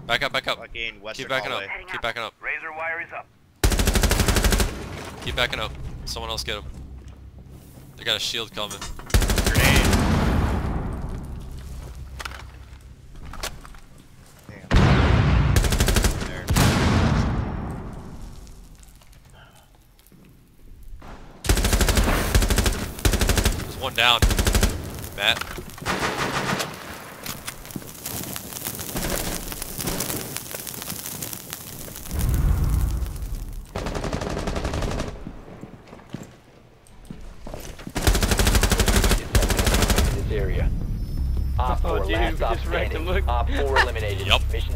Back up, back up. Fucking western Keep backing hallway. up. Keep backing up. Razor wire is up. Keep backing up. Someone else get him. They got a shield coming. Grenade. Damn. There. There's one down. Matt. This area. Op 4 dude, last we stop just wrecked him, standing. look. Op 4 eliminated. Yup. Mission